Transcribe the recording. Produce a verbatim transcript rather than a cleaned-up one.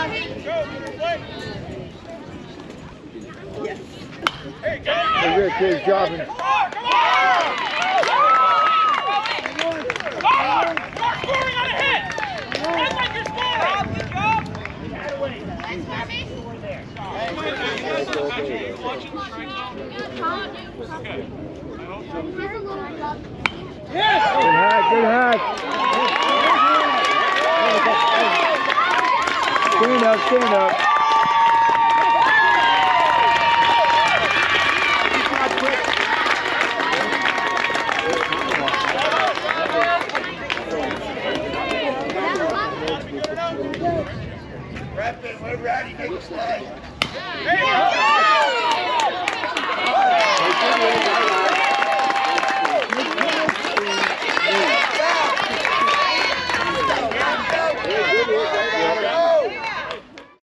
Hey, good kid's dropping. Come on! You're scoring on a hit! That's like you're scoring! Good job! Thanks, Bobby. Yes! Good hack, good hack. Stand up, stand up. Wrap it, we're ready, next slide. Hey,